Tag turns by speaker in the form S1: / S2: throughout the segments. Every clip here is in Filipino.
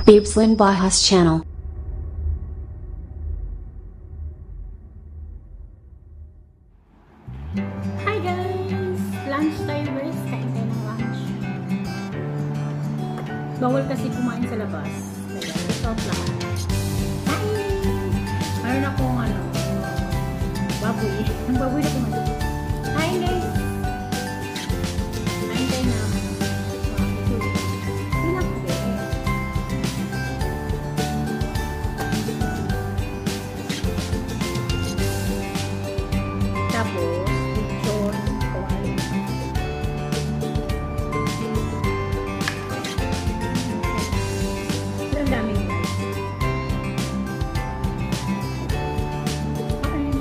S1: Bebslyn Bajas channel.
S2: Hi guys! Lunch time guys. Kain tayo ng lunch. Bawal kasi kumain sa labas. Kaya stop lang. Kain! Mayroon akong baboy. Ang baboy na kumain. Kain guys! Kain tayo na tapos, lechon, kawali. Ang daming guys. Kain.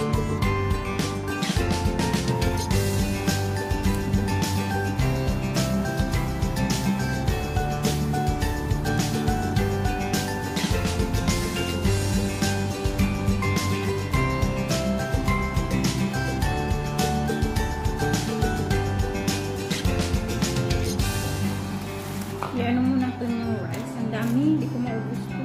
S2: Ano muna ito yung rice. Ang dami. Hindi ko maubos ko.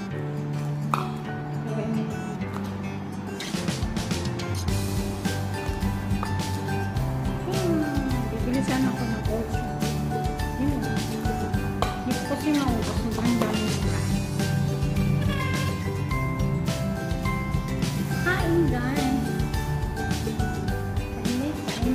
S2: Bibilisan ako ng coach. Hindi ko kasi maubos. Ang dami yung kain. Kain guys. Kain.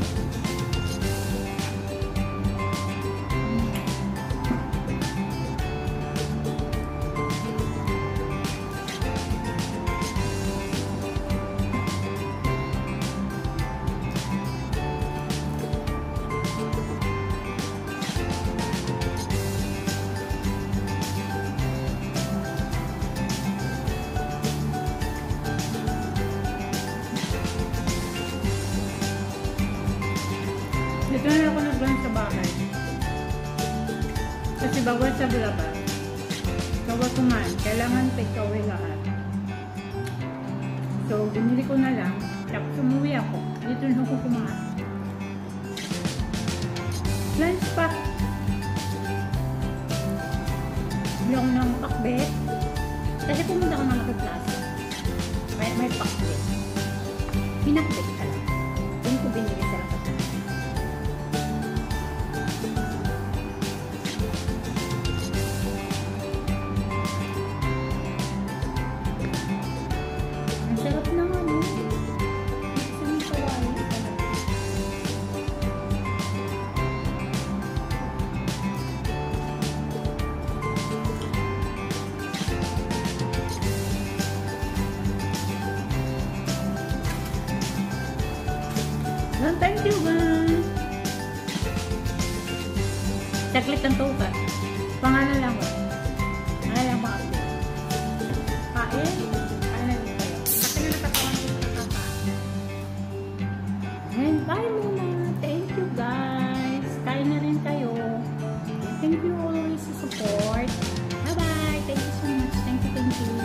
S2: Dito na ako nag-lunch sa bahay. Kasi bawal sa labas. Bawal kumain. Kailangan take away lahat. So, binili ko na lang. Tapos umuwi ako. Dito na ako kumain. Lunch pack. Bili ako ng pakbet. Kasi pumunta ako ng Lucky Plaza. May pakbet. Pinakbet ka lang. Doon ko binili sa Lucky Plaza. Sarap naman eh. Isang kawali talaga. Well, thank you guys. Chaklit ang tuka. Pangalan lang ba? Pangalan lang ba? Kain. And bye muna. Thank you guys. Kain na rin kayo. Thank you always sa support. Bye bye. Thank you so much. Thank you.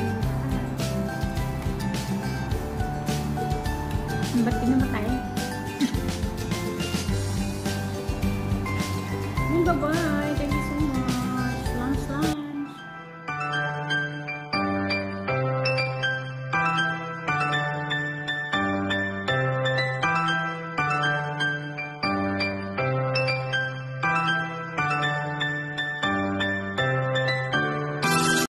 S2: Ba't kinamatay? Bye bye.